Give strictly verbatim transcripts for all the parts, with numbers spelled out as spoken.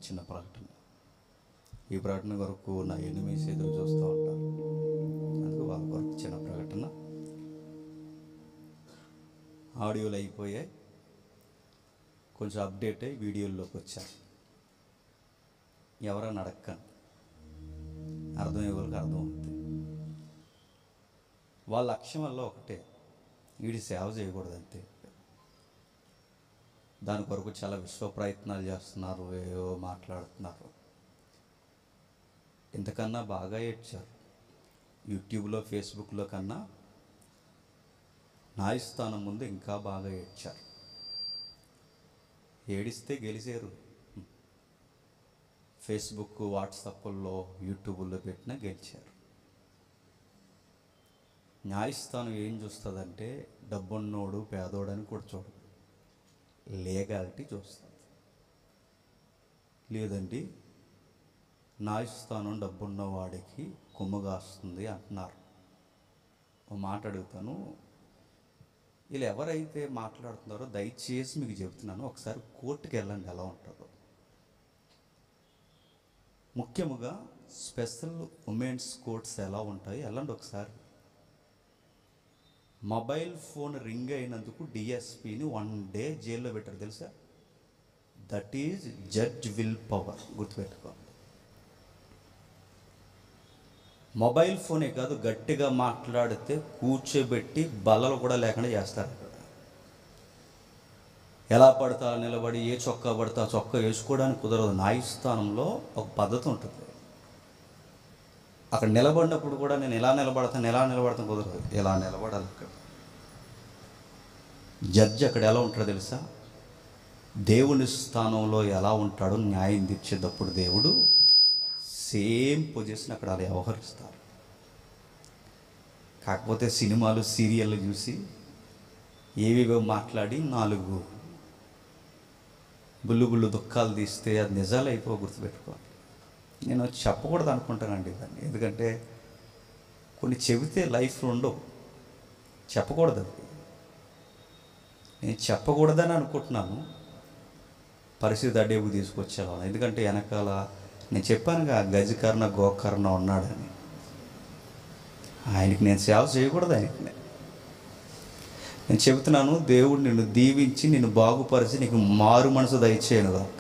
చిన్న ప్రకటన. ఈ ప్రకటన కొరకు నా ఎనిమిస్ ఎదురు చూస్తూ ఉంటారు, అందుకు వాళ్ళ కొరకు చిన్న ప్రకటన. ఆడియోలు అయిపోయాయి, కొంచెం అప్డేట్ అయ్యి వీడియోల్లోకి వచ్చాను. ఎవరైనా అడగండి, అర్థమయ్యే వాళ్ళకి అర్థం అవుతుంది. వాళ్ళ లక్ష్యం వల్ల ఒకటే, వీడి సేవ చేయకూడదు అంతే. దాని కొరకు చాలా విశ్వ ప్రయత్నాలు చేస్తున్నారు, ఏవో మాట్లాడుతున్నారు. ఇంతకన్నా బాగా ఏడ్చారు. యూట్యూబ్లో ఫేస్బుక్లో కన్నా న్యాయస్థానం ముందు ఇంకా బాగా ఏడ్చారు. ఏడిస్తే గెలిచారు. ఫేస్బుక్, వాట్సాప్లో, యూట్యూబ్లో పెట్టినా గెలిచారు. న్యాయస్థానం ఏం చూస్తుందంటే డబ్బున్నోడు పేదోడని కూడా చూడదు, లీగాలిటీ చూస్తుంది. లేదండి న్యాయస్థానం డబ్బున్న వాడికి కొమ్ముగాస్తుంది అంటున్నారు. ఓ మాట అడుగుతాను, వీళ్ళు ఎవరైతే మాట్లాడుతున్నారో దయచేసి మీకు చెబుతున్నాను, ఒకసారి కోర్టుకి వెళ్ళండి ఎలా ఉంటుందో. ముఖ్యముగా స్పెషల్ ఉమెన్స్ కోర్ట్స్ ఎలా ఉంటాయి వెళ్ళండి ఒకసారి. మొబైల్ ఫోన్ రింగ్ అయినందుకు డిఎస్పీని వన్ డే జైల్లో పెట్టారు తెలుసా? That is judge will power, గుర్తుపెట్టుకోండి. మొబైల్ ఫోనే కాదు, గట్టిగా మాట్లాడితే కూర్చోబెట్టి బల్లలు కూడా లేకుండా చేస్తారు. ఎలా పడతా నిలబడి ఏ చొక్కా పడతా చొక్కా వేసుకోవడానికి కుదరదు. న్యాయస్థానంలో ఒక పద్ధతి ఉంటుంది. అక్కడ నిలబడినప్పుడు కూడా నేను ఎలా నిలబడతాను ఎలా నిలబడతాను కుదరదు, ఎలా నిలబడాలి. అక్కడ జడ్జి అక్కడ ఎలా ఉంటాడో తెలుసా? దేవుని స్థానంలో ఎలా ఉంటాడో న్యాయం తీర్చేటప్పుడు దేవుడు సేమ్ పొజిషన్ అక్కడ అలా వ్యవహరిస్తారు. కాకపోతే సినిమాలు సీరియళ్ళు చూసి ఏవేవో మాట్లాడి నాలుగు బుల్లు బుల్లు దుఃఖాలు తీస్తే అది నిజాలు అయిపో, గుర్తుపెట్టుకోవాలి. నేను చెప్పకూడదు అనుకుంటానండి దాన్ని, ఎందుకంటే కొన్ని చెబితే లైఫ్లో ఉండవు, చెప్పకూడదు. అది నేను చెప్పకూడదని అనుకుంటున్నాను, పరిస్థితి అడ్డేపు తీసుకొచ్చేవాళ్ళం. ఎందుకంటే వెనకాల నేను చెప్పానుగా గజకర్ణ గోకర్ణ ఉన్నాడని, ఆయనకి నేను సేవ చేయకూడదు. ఆయనకి నేను చెబుతున్నాను, దేవుడు నిన్ను దీవించి నిన్ను బాగుపరిచి నీకు మారు మనసు దయచేయను గాక.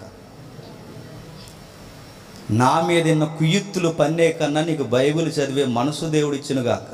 నా మీద ఉన్న కుయుత్తులు పన్నే కన్నా నీకు బైబిల్ చదివే మనసు దేవుడు ఇచ్చును గాక.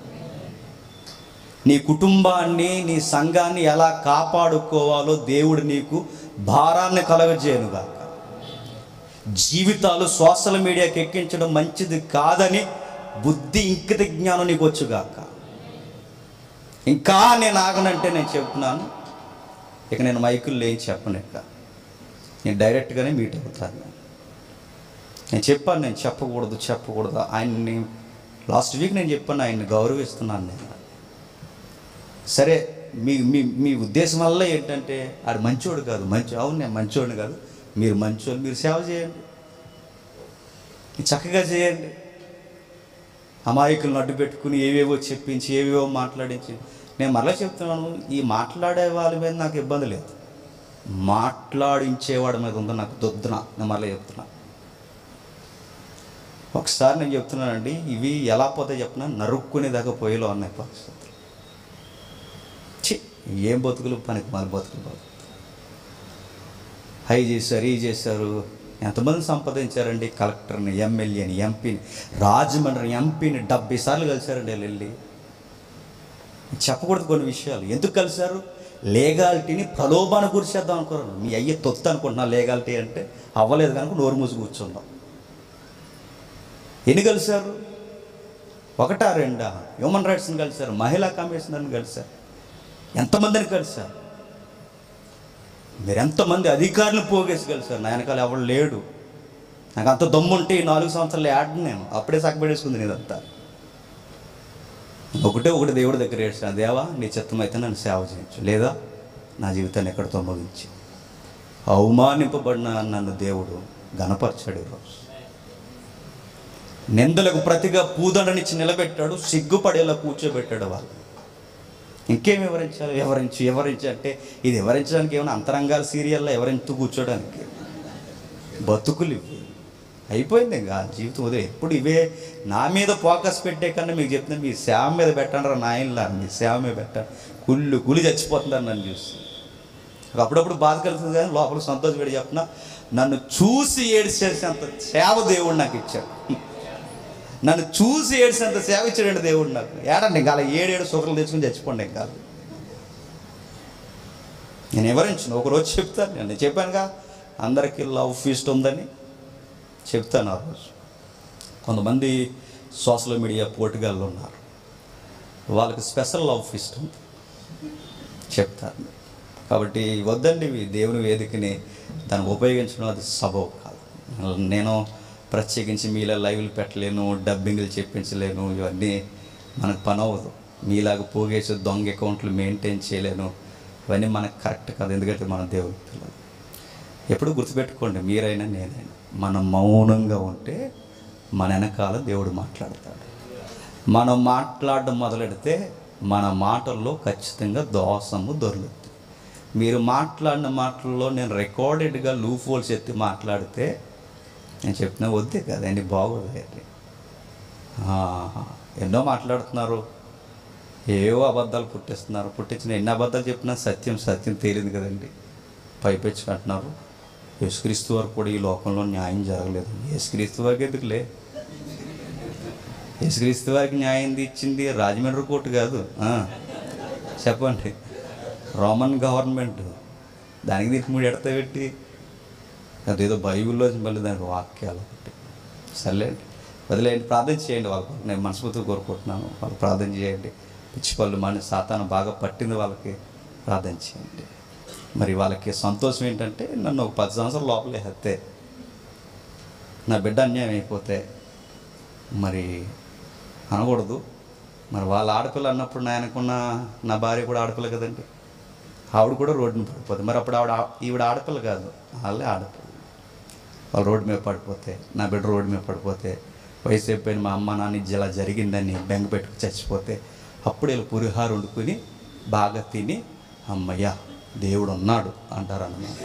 నీ కుటుంబాన్ని నీ సంఘాన్ని ఎలా కాపాడుకోవాలో దేవుడు నీకు భారాన్ని కలగజేయను గాక. జీవితాలు సోషల్ మీడియాకి ఎక్కించడం మంచిది కాదని బుద్ధి ఇంకిత జ్ఞానం నీకు వచ్చుగాక. ఇంకా నేను ఆగనంటే నేను చెప్తున్నాను, ఇక నేను మైకుల్లో ఏం చెప్పను, ఇక నేను డైరెక్ట్గానే మీట్ అవుతాను. నేను చెప్పాను, నేను చెప్పకూడదు చెప్పకూడదు ఆయన్ని. లాస్ట్ వీక్ నేను చెప్పాను, ఆయన్ని గౌరవిస్తున్నాను నేను. సరే, మీ మీ మీ ఉద్దేశం వల్ల ఏంటంటే ఆడు మంచోడు కాదు, మంచి అవును నేను మంచోడిని కాదు, మీరు మంచోళ్ళు, మీరు సేవ చేయండి, చక్కగా చేయండి. అమాయకులను అడ్డు పెట్టుకుని ఏవేవో చెప్పించి ఏవేవో మాట్లాడించి, నేను మరలా చెప్తున్నాను, ఈ మాట్లాడే వాళ్ళ మీద నాకు ఇబ్బంది లేదు, మాట్లాడించేవాడి మీద ఉందో నాకు దొద్దున. నేను మరలా చెప్తున్నా, ఒకసారి నేను చెప్తున్నానండి, ఇవి ఎలా పోతే చెప్తున్నా, నరుక్కునేదాకా పోయేలో ఉన్నాయి పరిస్థితులు. చి ఏం బతుకులు, పనికి మళ్ళీ బతుకులు బతుకు. హై చేశారు, ఈ చేశారు, ఎంతమంది సంపాదించారండి? కలెక్టర్ని, ఎమ్మెల్యేని, ఎంపీని, రాజమండ్రి ఎంపీని డెబ్బై సార్లు కలిశారండి వీళ్ళు వెళ్ళి. చెప్పకూడదు కొన్ని విషయాలు. ఎందుకు కలిశారు? లీగాలిటీని ప్రలోభాన్ని గురిచేద్దాం అనుకున్నారు. మీ అయ్యే తొత్తు అనుకుంటున్నా లీగాలిటీ అంటే, అవ్వలేదు కనుక నోరు మూసి కూర్చున్నాం. ఎన్ని కలిశారు? ఒకటా రెండా? హ్యూమన్ రైట్స్ని కలిశారు, మహిళా కమిషనర్ని కలిశారు, ఎంతమందిని కలిశారు? మీరు ఎంతమంది అధికారులను పోగేసి కలిశారు? నా వెనకాల ఎవరు లేడు. నాకు అంత దమ్ముంటే ఈ నాలుగు సంవత్సరాలు యాడ్ నేను అప్పుడే సక్కబెట్టేసుకుంది నేనంతా. ఒకటే ఒకటి దేవుడి దగ్గర ఏడ్చాను, దేవా నీ చిత్తం అయితే నన్ను సేవ చేయించు, లేదా నా జీవితాన్ని ఎక్కడితో ముగించి. అవమానింపబడిన నన్ను దేవుడు ఘనపరచాడు. ఈరోజు నిందలకు ప్రతిగా పూదండనిచ్చి నిలబెట్టాడు, సిగ్గుపడేలా కూర్చోబెట్టాడు. వాళ్ళు ఇంకేం వివరించాలి? వివరించి వివరించి అంటే ఇది వివరించడానికి ఏమైనా అంతరంగాల సీరియల్లో ఎవరింటూ కూర్చోడానికి? బతుకులు ఇవి. అయిపోయింది ఇంకా జీవితం ఉదయం ఎప్పుడు ఇవే. నా మీద ఫోకస్ పెట్టే కన్నా మీకు చెప్తున్నాను, మీ సేవ మీద పెట్టండి రా నాయనలా, మీ సేవ మీద పెట్టండి. కుళ్ళు కులి చచ్చిపోతున్నారు నన్ను చూసి. అప్పుడప్పుడు బాధ కలుగుతుంది కానీ లోపల సంతోషపడి చెప్తున్నా, నన్ను చూసి ఏడ్చేసేంత సేవ దేవుడు నాకు ఇచ్చాడు. నన్ను చూసి ఏడ్చేంత సేవ ఇచ్చాడండి దేవుడు నాకు. ఏడండి ఇంకా అలా ఏడేడు సుఖలు తెచ్చుకుని చచ్చిపోండి ఇంకా. నేను వివరించను, ఒకరోజు చెప్తాను. నేను చెప్పానుగా అందరికీ లవ్ ఫీస్ట్ ఉందని చెప్తాను. ఆ రోజు కొంతమంది సోషల్ మీడియా పోటుగాళ్ళు ఉన్నారు, వాళ్ళకి స్పెషల్ లవ్ ఫీస్ట్ ఉంది చెప్తాను. కాబట్టి వద్దండి ఇవి దేవుని వేదికని దాన్ని ఉపయోగించడం అది సబబు కాదు. నేను ప్రత్యేకించి మీలా లైవ్లు పెట్టలేను, డబ్బింగ్లు చెప్పించలేను, ఇవన్నీ మనకు పని అవ్వదు. మీలాగా పోగేసి దొంగ అకౌంట్లు మెయింటైన్ చేయలేను, ఇవన్నీ మనకు కరెక్ట్ కాదు. ఎందుకంటే మన దేవుని పిల్లలు. ఎప్పుడు గుర్తుపెట్టుకోండి, మీరైనా నేనైనా మనం మౌనంగా ఉంటే మన వెనకాల దేవుడు మాట్లాడతాడు. మనం మాట్లాడడం మొదలెడితే మన మాటల్లో ఖచ్చితంగా దోషము దొరుకుతుంది. మీరు మాట్లాడిన మాటల్లో నేను రికార్డెడ్గా లూప్ హోల్స్ ఎత్తి మాట్లాడితే నేను చెప్పిన వద్దే కదండి, బాగోదండి. ఎన్నో మాట్లాడుతున్నారు, ఏవో అబద్ధాలు పుట్టిస్తున్నారు. పుట్టించిన ఎన్ని అబద్ధాలు చెప్పినా సత్యం సత్యం తేలింది కదండి. పైపెచ్చి అంటున్నారు యేసుక్రీస్తు వారు కూడా ఈ లోకంలో న్యాయం జరగలేదు. యేసుక్రీస్తు వారికి ఎందుకులే, యేసుక్రీస్తు వారికి న్యాయం ఇచ్చింది రాజమండ్రి కోర్టు కాదు, చెప్పండి, రోమన్ గవర్నమెంట్. దానికి దీనికి మూడు ఎడతా పెట్టి అదేదో బైబిల్లో మళ్ళీ దానికి వాక్యాలు ఒకటి. సర్లేండి, వదిలేయండి, ప్రార్థన చేయండి వాళ్ళకు. నేను మనస్ఫూర్తిగా కోరుకుంటున్నాను, వాళ్ళు ప్రార్థన చేయండి. పిచ్చి పళ్ళు మన సాతాను బాగా పట్టింది వాళ్ళకి, ప్రార్థన చేయండి. మరి వాళ్ళకి సంతోషం ఏంటంటే నన్ను ఒక పది సంవత్సరాల లోపలే హత్తే, నా బిడ్డ అన్యాయం అయిపోతే మరి అనకూడదు. మరి వాళ్ళ ఆడపిల్ల అన్నప్పుడు నాయనకున్న నా భార్య కూడా ఆడపిల్ల కదండి, ఆవిడ కూడా రోడ్డుని పడిపోతుంది. మరి అప్పుడు ఆవిడ ఈవిడ ఆడపిల్ల కాదు, వాళ్ళే ఆడపిల్ల. వాళ్ళు రోడ్డు మీద పడిపోతే, నా బిడ్డ రోడ్డు మీద పడిపోతే, వయసు అయిపోయిన మా అమ్మ నాన్న ఇలా జరిగిందని బెంగ పెట్టుకు చచ్చిపోతే, అప్పుడు వీళ్ళు పులిహార వండుకుని బాగా తిని అమ్మయ్యా దేవుడు ఉన్నాడు అంటారు అన్నమాట.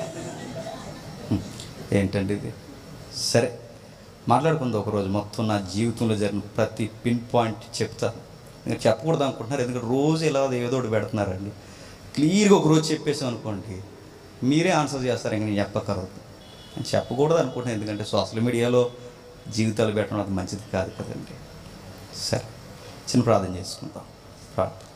ఏంటండి ఇది? సరే, మాట్లాడుకుందాం ఒకరోజు. మొత్తం నా జీవితంలో జరిగిన ప్రతి పిన్ పాయింట్ చెప్తాను. నేను చెప్పకూడదు అనుకుంటున్నారు, ఎందుకంటే రోజు ఇలా ఏదో ఒకటి పెడుతున్నారండి. క్లియర్గా ఒకరోజు చెప్పేసాం అనుకోండి, మీరే ఆన్సర్ చేస్తారు, ఇంక నేను చెప్పకూడదు. నేను చెప్పకూడదు అనుకుంటున్నాను, ఎందుకంటే సోషల్ మీడియాలో జీవితాలు పెట్టడం అది మంచిది కాదు కదండి. సరే, చిన్న ప్రార్థన చేసుకుందాం. ప్రార్థన.